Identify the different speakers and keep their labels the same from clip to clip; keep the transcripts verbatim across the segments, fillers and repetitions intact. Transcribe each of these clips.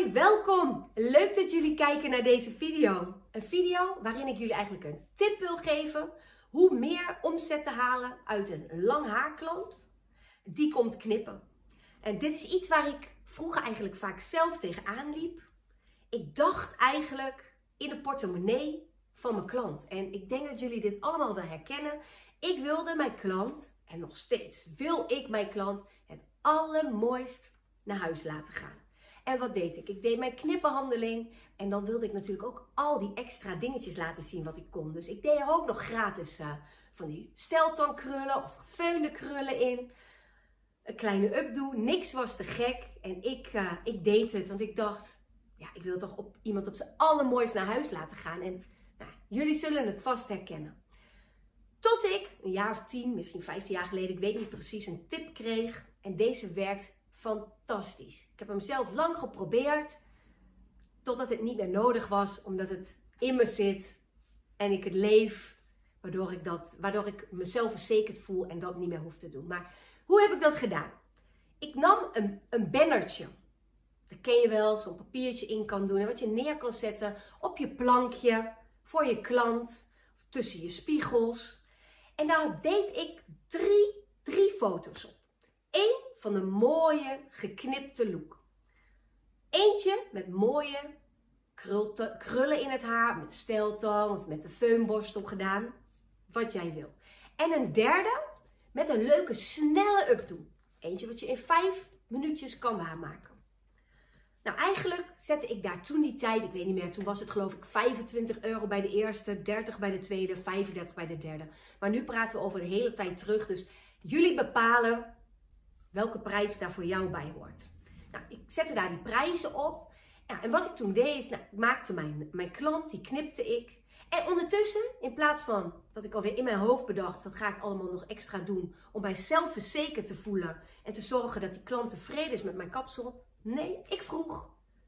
Speaker 1: Hoi, welkom! Leuk dat jullie kijken naar deze video. Een video waarin ik jullie eigenlijk een tip wil geven hoe meer omzet te halen uit een lang haarklant die komt knippen. En dit is iets waar ik vroeger eigenlijk vaak zelf tegenaan liep. Ik dacht eigenlijk in de portemonnee van mijn klant. En ik denk dat jullie dit allemaal wel herkennen. Ik wilde mijn klant, en nog steeds wil ik mijn klant, het allermooist naar huis laten gaan. En wat deed ik? Ik deed mijn knippenhandeling en dan wilde ik natuurlijk ook al die extra dingetjes laten zien wat ik kon. Dus ik deed er ook nog gratis uh, van die steltangkrullen of gefeunde krullen in. Een kleine updo, niks was te gek. En ik, uh, ik deed het, want ik dacht, ja, ik wil toch op, iemand op zijn allermooist naar huis laten gaan. En nou, jullie zullen het vast herkennen. Tot ik, een jaar of tien, misschien vijftien jaar geleden, ik weet niet precies, een tip kreeg. En deze werkt fantastisch. Ik heb hem zelf lang geprobeerd, totdat het niet meer nodig was, omdat het in me zit en ik het leef, waardoor ik, dat, waardoor ik mezelf verzekerd voel en dat niet meer hoef te doen. Maar hoe heb ik dat gedaan? Ik nam een, een bannertje. Dat ken je wel, zo'n papiertje in kan doen en wat je neer kan zetten op je plankje, voor je klant, of tussen je spiegels. En daar deed ik drie, drie foto's op. Eén van een mooie geknipte look. Eentje met mooie krulte, krullen in het haar, met steltang of met de föhnborstel gedaan. Wat jij wil. En een derde met een leuke snelle updo. Eentje wat je in vijf minuutjes kan waarmaken. Nou, eigenlijk zette ik daar toen die tijd, ik weet niet meer, toen was het geloof ik vijfentwintig euro bij de eerste, dertig bij de tweede, vijfendertig bij de derde. Maar nu praten we over de hele tijd terug, dus jullie bepalen welke prijs daar voor jou bij hoort. Nou, ik zette daar die prijzen op. Ja, en wat ik toen deed is, nou, ik maakte mijn, mijn klant, die knipte ik. En ondertussen, in plaats van dat ik alweer in mijn hoofd bedacht, wat ga ik allemaal nog extra doen om mijzelf verzekerd te voelen en te zorgen dat die klant tevreden is met mijn kapsel. Nee, ik vroeg,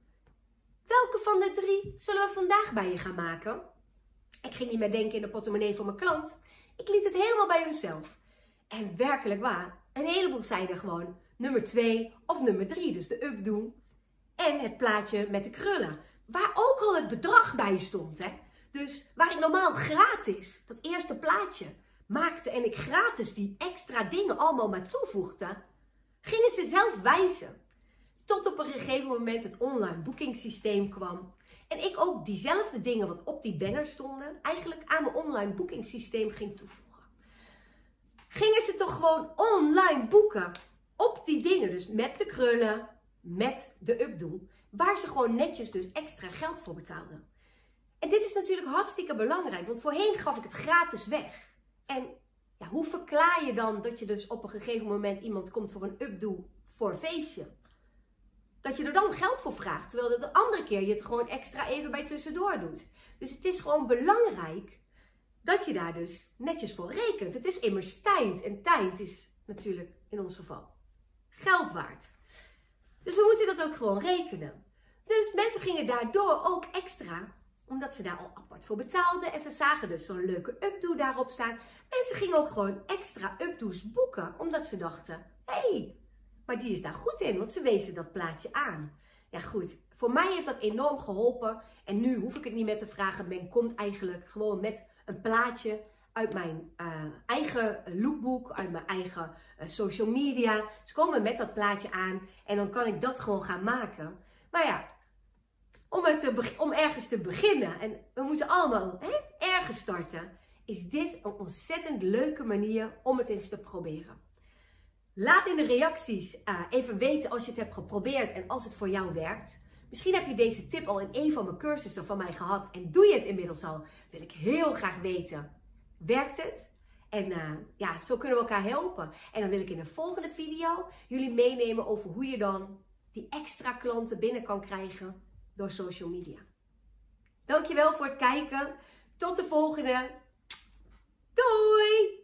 Speaker 1: welke van de drie zullen we vandaag bij je gaan maken? Ik ging niet meer denken in de portemonnee van mijn klant. Ik liet het helemaal bij hunzelf. En werkelijk waar, een heleboel zeiden gewoon nummer twee of nummer drie, dus de updo. En het plaatje met de krullen, waar ook al het bedrag bij stond. Hè? Dus waar ik normaal gratis, dat eerste plaatje, maakte en ik gratis die extra dingen allemaal maar toevoegde, gingen ze zelf wijzen. Tot op een gegeven moment het online boekingssysteem kwam. En ik ook diezelfde dingen wat op die banner stonden, eigenlijk aan mijn online boekingssysteem ging toevoegen. Gingen ze toch gewoon online boeken op die dingen. Dus met de krullen, met de updo. Waar ze gewoon netjes dus extra geld voor betaalden. En dit is natuurlijk hartstikke belangrijk. Want voorheen gaf ik het gratis weg. En ja, hoe verklaar je dan dat je dus op een gegeven moment iemand komt voor een updo voor een feestje? Dat je er dan geld voor vraagt. Terwijl dat de andere keer je het gewoon extra even bij tussendoor doet. Dus het is gewoon belangrijk dat je daar dus netjes voor rekent. Het is immers tijd. En tijd is natuurlijk in ons geval geld waard. Dus we moeten dat ook gewoon rekenen. Dus mensen gingen daardoor ook extra, omdat ze daar al apart voor betaalden. En ze zagen dus zo'n leuke updo daarop staan. Mensen gingen ook gewoon extra updo's boeken. Omdat ze dachten, hé, hey, maar die is daar goed in. Want ze wezen dat plaatje aan. Ja goed, voor mij heeft dat enorm geholpen. En nu hoef ik het niet meer te vragen. Men komt eigenlijk gewoon met een plaatje uit mijn uh, eigen lookbook, uit mijn eigen uh, social media. Ze komen met dat plaatje aan en dan kan ik dat gewoon gaan maken. Maar ja, om, het te, om ergens te beginnen, en we moeten allemaal hè, ergens starten, is dit een ontzettend leuke manier om het eens te proberen. Laat in de reacties uh, even weten als je het hebt geprobeerd en als het voor jou werkt. Misschien heb je deze tip al in een van mijn cursussen van mij gehad en doe je het inmiddels al. Wil ik heel graag weten. Werkt het? En uh, ja, zo kunnen we elkaar helpen. En dan wil ik in de volgende video jullie meenemen over hoe je dan die extra klanten binnen kan krijgen door social media. Dankjewel voor het kijken. Tot de volgende. Doei!